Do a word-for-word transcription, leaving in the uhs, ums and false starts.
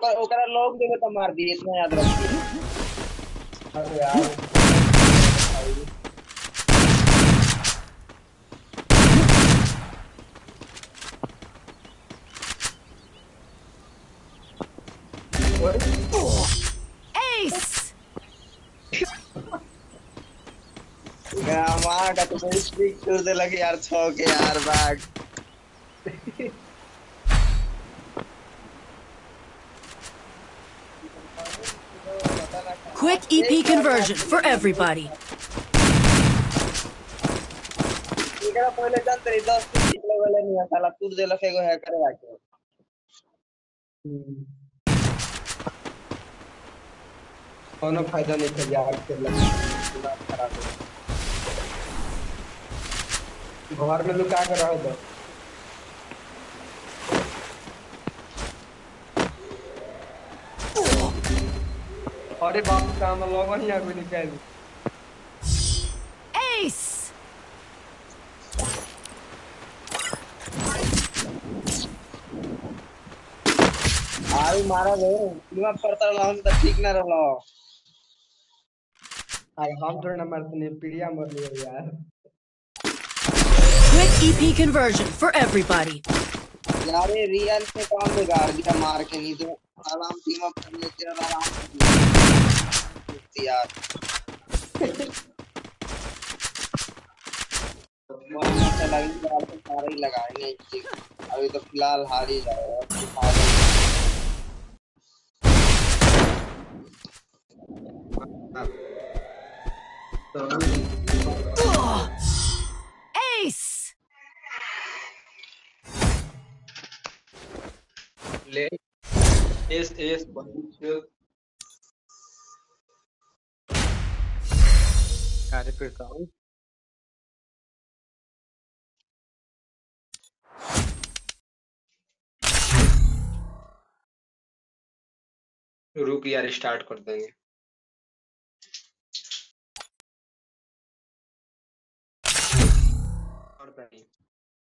ओकर ओकरा लोग देवे तो मार दिए, इतना याद रखिए। अरे यार Ace! माँ का तो मैं स्ट्रिक कर दे लगे यार, छो के यार bag. Quick E P conversion for everybody. एकरा पहले जानते रही दस दिन निकले वाले नहीं है साला, तू दे लखे को हैकर आके। कोनो फायदा नहीं था यार, खेलने में दिमाग खराब हो। घर में लुका के रह दो। अरे बाप काम लगन या कोई निकाल। Ace! आई मारा रे, दिमाग पड़ता रहा हम तो ठीक ना रहा। अरे हम थोड़ा ना मरते नहीं, पीड़िया मर लिया यार। Quick E P conversion for everybody. यार ये रियल से काम बिगाड़ दिया मार के, नहीं तो आराम टीम अप कर लेते और आराम से यार। मरना चला ही यार, तो सारे ही लगाएंगे एक एक। अभी तो फिलहाल हार ही जाएगा। Ace! ले एस एस बंद कार्य करता हूँ। रुक यार, स्टार्ट कर देंगे। कर देंगे।